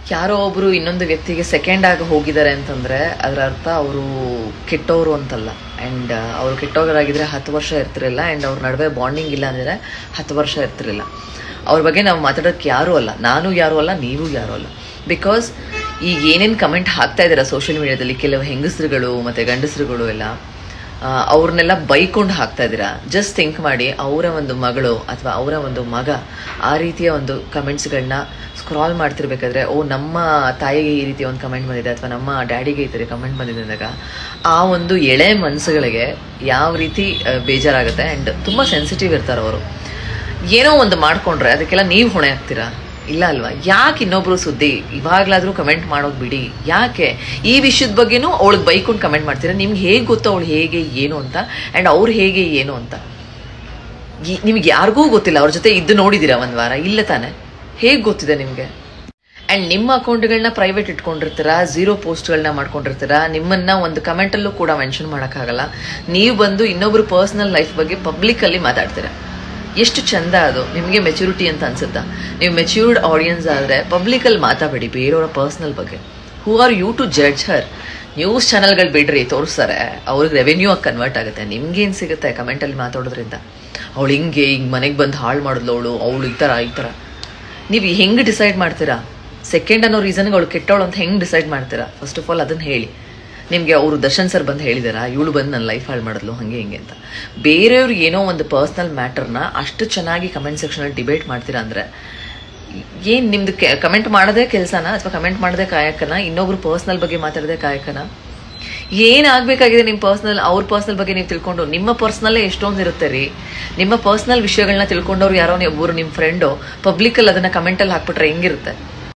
ಯಾರೋ ಒಬ್ರು ಇನ್ನೊಂದು ವ್ಯಕ್ತಿಗೆ ಸೆಕೆಂಡ್ ಆಗಿ ಹೋಗಿದ್ದಾರೆ ಅಂತಂದ್ರೆ ಅದರ ಅರ್ಥ ಅವರು ಕೆಟ್ಟವರು ಅಂತಲ್ಲ. ಆ್ಯಂಡ್ ಅವರು ಕೆಟ್ಟವರಾಗಿದ್ರೆ 10 ವರ್ಷ ಇರ್ತಿರಲಿಲ್ಲ. ಆ್ಯಂಡ್ ಅವ್ರ ನಡುವೆ ಬಾಂಡಿಂಗ್ ಇಲ್ಲ ಅಂದರೆ 10 ವರ್ಷ ಇರ್ತಿರಲಿಲ್ಲ. ಅವ್ರ ಬಗ್ಗೆ ನಾವು ಮಾತಾಡೋಕ್ಕೆ ಯಾರೂ ಅಲ್ಲ, ನಾನು ಯಾರೂ ಅಲ್ಲ, ನೀವು ಯಾರೂ ಅಲ್ಲ. ಬಿಕಾಸ್ ಈಗ ಏನೇನು ಕಮೆಂಟ್ ಹಾಕ್ತಾ ಇದ್ದೀರಾ ಸೋಷಿಯಲ್ ಮೀಡಿಯಾದಲ್ಲಿ ಕೆಲವು ಹೆಂಗಸರುಗಳು ಮತ್ತು ಗಂಡಸರುಗಳು ಎಲ್ಲ, ಅವ್ರನ್ನೆಲ್ಲ ಬೈಕೊಂಡು ಹಾಕ್ತಾ ಇದ್ದೀರಾ. ಜಸ್ಟ್ ಥಿಂಕ್ ಮಾಡಿ, ಅವರ ಒಂದು ಮಗಳು ಅಥವಾ ಅವರ ಒಂದು ಮಗ ಆ ರೀತಿಯ ಒಂದು ಕಮೆಂಟ್ಸ್ಗಳನ್ನ ಸ್ಕ್ರಾಲ್ ಮಾಡ್ತಿರ್ಬೇಕಾದ್ರೆ, ಓ ನಮ್ಮ ತಾಯಿಗೆ ಈ ರೀತಿಯ ಒಂದು ಕಮೆಂಟ್ ಬಂದಿದೆ ಅಥವಾ ನಮ್ಮ ಡ್ಯಾಡಿಗೆ ಈ ಥರ ಕಮೆಂಟ್ ಬಂದಿದೆ ಅಂದಾಗ ಆ ಒಂದು ಎಳೆ ಮನಸ್ಸುಗಳಿಗೆ ಯಾವ ರೀತಿ ಬೇಜಾರಾಗುತ್ತೆ. ಆ್ಯಂಡ್ ತುಂಬ ಸೆನ್ಸಿಟಿವ್ ಇರ್ತಾರೆ ಅವರು. ಏನೋ ಒಂದು ಮಾಡಿಕೊಂಡ್ರೆ ಅದಕ್ಕೆಲ್ಲ ನೀವು ಹೊಣೆ ಆಗ್ತೀರಾ? ಇಲ್ಲ ಅಲ್ವಾ? ಯಾಕೆ ಇನ್ನೊಬ್ರು ಸುದ್ದಿ ಇವಾಗಲಾದರೂ ಕಮೆಂಟ್ ಮಾಡೋದು ಬಿಡಿ. ಯಾಕೆ ಈ ವಿಷಯದ ಬಗ್ಗೆನೂ ಅವಳಿಗೆ ಬೈಕೊಂಡು ಕಮೆಂಟ್ ಮಾಡ್ತೀರಾ? ನಿಮ್ಗೆ ಹೇಗೆ ಗೊತ್ತು ಅವಳು ಹೇಗೆ ಏನು ಅಂತ, ಆ್ಯಂಡ್ ಅವ್ರು ಹೇಗೆ ಏನು ಅಂತ? ನಿಮ್ಗೆ ಯಾರಿಗೂ ಗೊತ್ತಿಲ್ಲ. ಅವ್ರ ಜೊತೆ ಇದ್ದು ನೋಡಿದ್ದೀರಾ ಒಂದು ವಾರ? ಇಲ್ಲ ತಾನೆ? ಹೇಗೆ ಗೊತ್ತಿದೆ ನಿಮಗೆ? ಆ್ಯಂಡ್ ನಿಮ್ಮ ಅಕೌಂಟ್ಗಳನ್ನ ಪ್ರೈವೇಟ್ ಇಟ್ಕೊಂಡಿರ್ತೀರಾ, 0 ಪೋಸ್ಟ್ಗಳನ್ನ ಮಾಡ್ಕೊಂಡಿರ್ತೀರಾ. ನಿಮ್ಮನ್ನ ಒಂದು ಕಮೆಂಟಲ್ಲೂ ಕೂಡ ಮೆನ್ಷನ್ ಮಾಡೋಕ್ಕಾಗಲ್ಲ. ನೀವು ಬಂದು ಇನ್ನೊಬ್ರು ಪರ್ಸ್ನಲ್ ಲೈಫ್ ಬಗ್ಗೆ ಪಬ್ಲಿಕಲ್ಲಿ ಮಾತಾಡ್ತೀರಾ. ಎಷ್ಟು ಚಂದ ಅದು. ನಿಮಗೆ ಮೆಚುರಿಟಿ ಅಂತ ಅನ್ಸುತ್ತಾ? ನೀವು ಮೆಚ್ಯೂರ್ಡ್ ಆಡಿಯನ್ಸ್ ಆದರೆ ಪಬ್ಲಿಕಲ್ಲಿ ಮಾತಾಡಬೇಡಿ ಬೇರೆಯವರ ಪರ್ಸ್ನಲ್ ಬಗ್ಗೆ. Who are you to judge her? News ಚಾನಲ್ಗಳು ಬಿಡ್ರಿ, ತೋರಿಸ್ತಾರೆ, ಅವ್ರಿಗೆ ರೆವೆನ್ಯೂ ಆಗಿ ಕನ್ವರ್ಟ್ ಆಗುತ್ತೆ. ನಿಮ್ಗೇನು ಸಿಗುತ್ತೆ ಕಮೆಂಟಲ್ಲಿ ಮಾತಾಡೋದ್ರಿಂದ? ಅವಳು ಹಿಂಗೆ ಮನೆಗೆ ಬಂದು ಹಾಳು ಮಾಡಿದ್ಲು, ಅವಳು ಈ ಥರ. ನೀವು ಹೆಂಗೆ ಡಿಸೈಡ್ ಮಾಡ್ತೀರಾ? ಸೆಕೆಂಡ್ ಅನ್ನೋ ರೀಸನ್ಗೆ ಅವಳು ಕೆಟ್ಟವಳು ಅಂತ ಹೆಂಗೆ ಡಿಸೈಡ್ ಮಾಡ್ತೀರಾ? ಫಸ್ಟ್ ಆಫ್ ಆಲ್ ಅದನ್ನು ಹೇಳಿ. ನಿಮಗೆ ಅವರು ದರ್ಶನ್ ಸರ್ ಬಂದು ಹೇಳಿದಾರಾ ಇವಳು ಬಂದು ನನ್ನ ಲೈಫ್ ಹಾಳು ಮಾಡಿದ್ಲು ಹಾಗೆ ಹಿಂಗೆ ಅಂತ? ಬೇರೆಯವ್ರಿಗೆ ಏನೋ ಒಂದು ಪರ್ಸ್ನಲ್ ಮ್ಯಾಟರ್ನ ಅಷ್ಟು ಚೆನ್ನಾಗಿ ಕಮೆಂಟ್ ಸೆಕ್ಷನಲ್ಲಿ ಡಿಬೇಟ್ ಮಾಡ್ತೀರಾ ಅಂದರೆ ಏನು ನಿಮ್ದು ಕಮೆಂಟ್ ಮಾಡೋದೇ ಕೆಲಸನ ಅಥವಾ ಕಮೆಂಟ್ ಮಾಡೋದೇ ಕಾಯಕನ? ಇನ್ನೊಬ್ರು ಪರ್ಸ್ನಲ್ ಬಗ್ಗೆ ಮಾತಾಡೋದೇ ಕಾಯಕನ? ಏನಾಗಬೇಕಾಗಿದೆ ನಿಮ್ಮ ಪರ್ಸ್ನಲ್? ಅವ್ರ ಪರ್ಸ್ನಲ್ ಬಗ್ಗೆ ನೀವು ತಿಳ್ಕೊಂಡು, ನಿಮ್ಮ ಪರ್ಸ್ನಲ್ಲೇ ಎಷ್ಟೊಂದು ಇರುತ್ತೆ ರೀ. ನಿಮ್ಮ ಪರ್ಸ್ನಲ್ ವಿಷಯಗಳನ್ನ ತಿಳ್ಕೊಂಡವ್ರು ಯಾರೋ ಒಬ್ಬರು ನಿಮ್ಮ ಫ್ರೆಂಡು ಪಬ್ಲಿಕಲ್ಲಿ ಅದನ್ನು ಕಮೆಂಟಲ್ಲಿ ಹಾಕ್ಬಿಟ್ರೆ ಹೆಂಗಿರುತ್ತೆ?